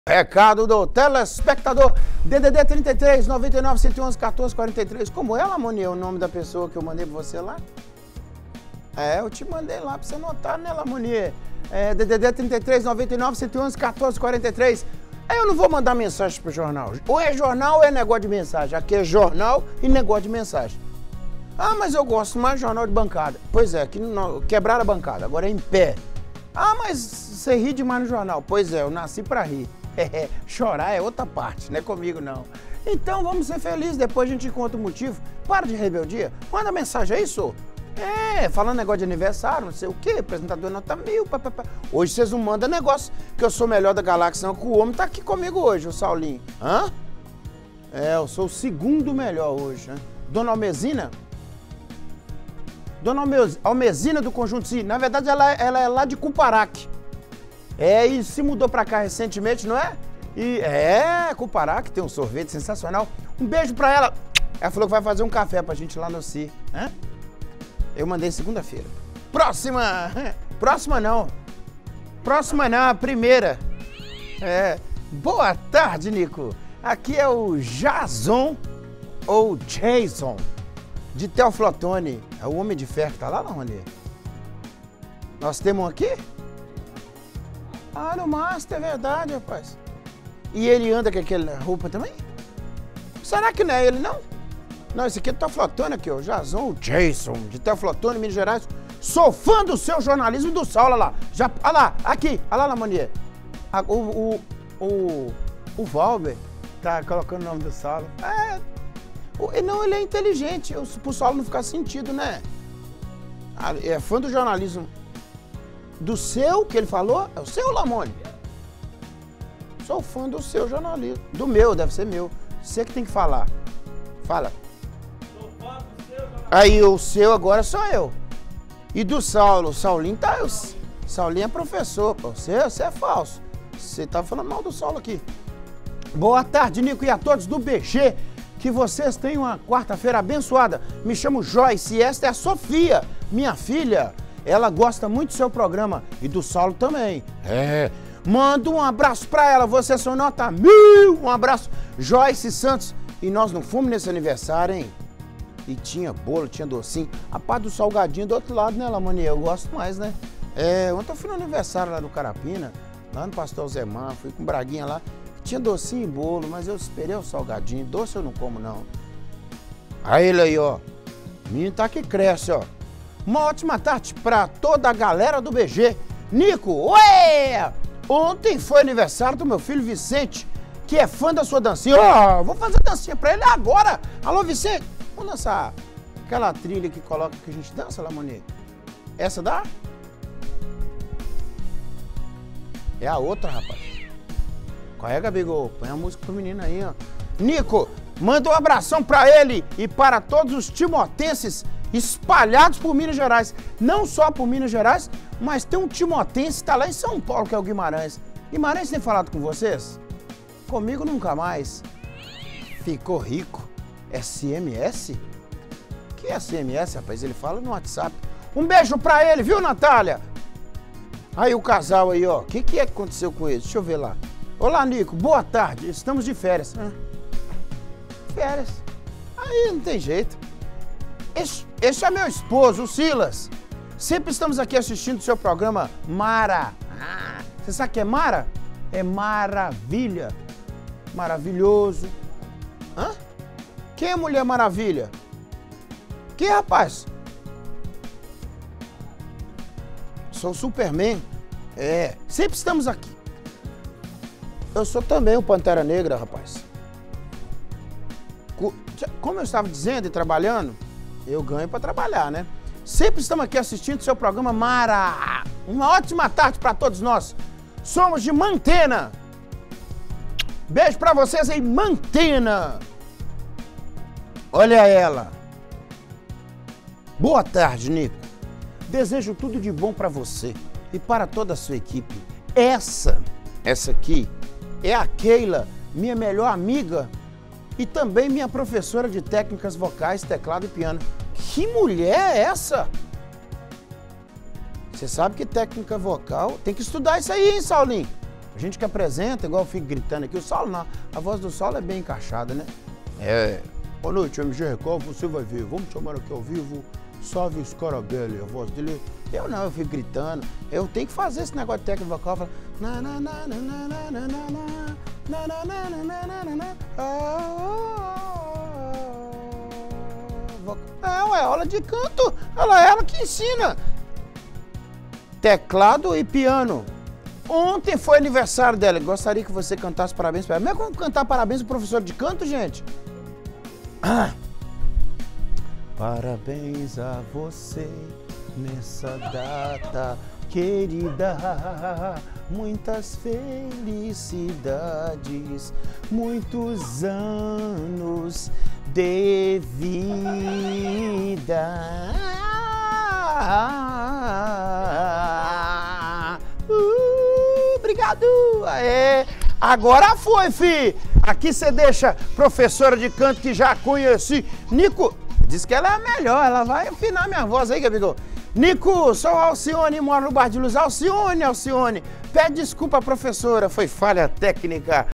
Recado do telespectador, DDD 33 99 111 14 43. Como é, Lamoni, o nome da pessoa que eu mandei pra você lá? Eu te mandei lá pra você anotar, né, Lamoni? DDD 33 99 111 14 43. Aí eu não vou mandar mensagem pro jornal. Ou é jornal ou é negócio de mensagem. Aqui é jornal e negócio de mensagem. Ah, mas eu gosto mais de jornal de bancada. Pois é, quebraram a bancada, agora é em pé. Ah, mas você ri demais no jornal. Pois é, eu nasci pra rir. Chorar é outra parte, não é comigo não. Então vamos ser felizes, depois a gente encontra o motivo. Para de rebeldia, manda mensagem aí, senhor. Falando negócio de aniversário, não sei o quê, apresentador nota 1000, papapá. Hoje vocês não mandam negócio que eu sou o melhor da galáxia, não, que o homem tá aqui comigo hoje, o Saulinho. Eu sou o segundo melhor hoje, né? Dona Almezina? Dona Almezina do Conjunto Si, na verdade ela é lá de Cuparaque. E se mudou pra cá recentemente, não é? Cuparaque, tem um sorvete sensacional. Um beijo pra ela. Ela falou que vai fazer um café pra gente lá no Si. Eu mandei segunda-feira. Próxima não, a primeira. Boa tarde, Nico. Aqui é o Jason, ou Jason, de Teoflotone. É o Homem de Ferro que tá lá, Rony? Nós temos um aqui? No Master, é verdade, rapaz. E ele anda com aquela roupa também? Será que não é ele, não? Não, esse aqui é Teoflotone aqui, ó. Jason, o Jason, de Teoflotone, Minas Gerais. Sou fã do seu jornalismo e do Saulo, olha lá. Olha lá, aqui, olha lá, Lamoni. O Valber tá colocando o nome do Saulo. Não, ele é inteligente, pro Saulo não ficar sentido, né? É fã do jornalismo. Do seu, que ele falou? É o seu, Lamoni? Sou fã do seu jornalismo. Do meu, deve ser meu. Você que tem que falar. Fala. Sou fã do seu jornalismo. Aí, o seu agora sou eu. E do Saulo? O Saulinho tá... Saulinho é professor, pô. Você é falso. Você tá falando mal do Saulo aqui. Boa tarde, Nico, e a todos do BG. Que vocês tenham uma quarta-feira abençoada. Me chamo Joyce e esta é a Sofia, minha filha. Ela gosta muito do seu programa e do Saulo também. Manda um abraço pra ela, você só nota 1000. Um abraço, Joyce Santos. E nós não fomos nesse aniversário, hein? E tinha bolo, tinha docinho. A parte do salgadinho do outro lado, né, Lamoni? Eu gosto mais, né? Ontem eu fui no aniversário lá do Carapina, lá no Pastor Zemar, fui com Braguinha lá. Tinha docinho e bolo, mas eu esperei o salgadinho. Doce eu não como, não. Aí ele aí, ó. O menino tá que cresce, ó. Uma ótima tarde pra toda a galera do BG. Nico, ué! Ontem foi aniversário do meu filho Vicente, que é fã da sua dancinha. Vou fazer dancinha pra ele agora. Alô, Vicente. Vamos dançar aquela trilha que coloca que a gente dança, Lamoni. Essa dá? É a outra, rapaz. Qual é, Gabigol? Põe a música pro menino aí, ó. Nico, manda um abração pra ele e para todos os timotenses espalhados por Minas Gerais. Não só por Minas Gerais, mas tem um timotense que tá lá em São Paulo, que é o Guimarães. Guimarães tem falado com vocês? Comigo nunca mais. Ficou rico. SMS? O que é SMS, rapaz? Ele fala no WhatsApp. Um beijo pra ele, viu, Natália? Aí o casal aí, ó. O que é que aconteceu com eles? Deixa eu ver lá. Olá, Nico. Boa tarde. Estamos de férias. Férias. Aí não tem jeito. Esse é meu esposo, o Silas. Sempre estamos aqui assistindo o seu programa Mara. Você sabe o que é Mara? É maravilha. Maravilhoso. Quem é Mulher Maravilha? Que, rapaz? Sou o Superman. Sempre estamos aqui. Eu sou também o Pantera Negra, rapaz. Como eu estava dizendo e trabalhando, eu ganho para trabalhar, né? Sempre estamos aqui assistindo o seu programa Mara. Uma ótima tarde para todos nós. Somos de Mantena. Beijo para vocês aí, Mantena. Olha ela. Boa tarde, Nico. Desejo tudo de bom para você e para toda a sua equipe. Essa aqui é a Keila, minha melhor amiga e também minha professora de técnicas vocais, teclado e piano. Que mulher é essa? Você sabe que técnica vocal tem que estudar isso aí, hein, Saulinho? gente que apresenta, igual eu fico gritando aqui, o Saulo não. A voz do Saulo é bem encaixada, né? Boa noite, MG Record, você vai ver. Vamos chamar aqui ao vivo, Salve Scarabelli. A voz dele, eu não, eu fico gritando. Eu tenho que fazer esse negócio de técnico vocal. Falar, é aula de canto. Ela que ensina. Teclado e piano. Ontem foi aniversário dela. Gostaria que você cantasse parabéns para ela. Não é como cantar parabéns pro professor de canto, gente? Parabéns a você nessa data querida. Muitas felicidades, muitos anos de vida. Obrigado! Aê. Agora foi, fi! Aqui você deixa professora de canto que já conheci. Nico, diz que ela é a melhor, ela vai afinar minha voz aí, Gabigol. Nico, sou Alcione, moro no Bar de Luz. Alcione, pede desculpa, professora, foi falha técnica.